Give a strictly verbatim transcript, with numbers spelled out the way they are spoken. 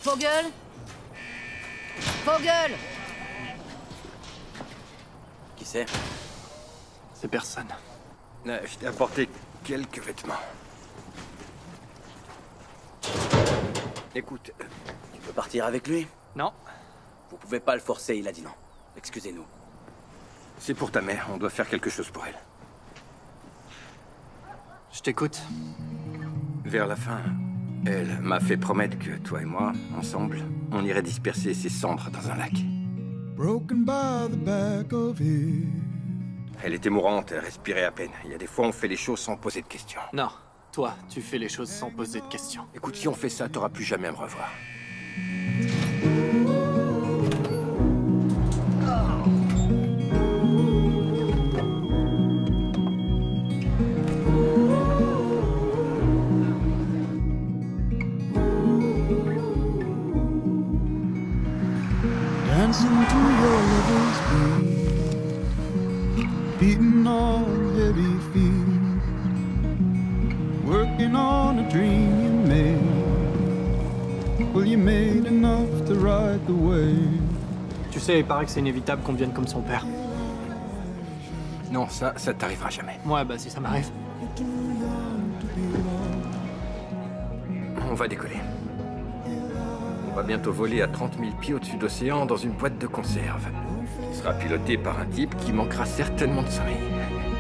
Vogel Vogel Qui c'est? C'est personne. Euh, je t'ai apporté quelques vêtements. Écoute, euh, Tu peux partir avec lui? Non. Vous pouvez pas le forcer, il a dit non. Excusez-nous. c'est pour ta mère, on doit faire quelque chose pour elle. Je t'écoute. Vers la fin, elle m'a fait promettre que toi et moi, ensemble, on irait disperser ses cendres dans un lac. Broken by the back of it. Elle était mourante, elle respirait à peine. Il y a des fois, on fait les choses sans poser de questions. Non. Toi, tu fais les choses sans poser de questions. Écoute, si on fait ça, t'auras plus jamais à me revoir. Dancing to your lover's beat, beating on heavy feet, working on a dream you made. Well, you made enough to ride the wave. Tu sais, il paraît que c'est inévitable qu'on devienne comme son père. Non, ça, ça t'arrivera jamais. Ouais, bah si ça m'arrive. On va décoller. On va bientôt voler à trente mille pieds au-dessus d'océan dans une boîte de conserve. Il sera piloté par un type qui manquera certainement de sommeil.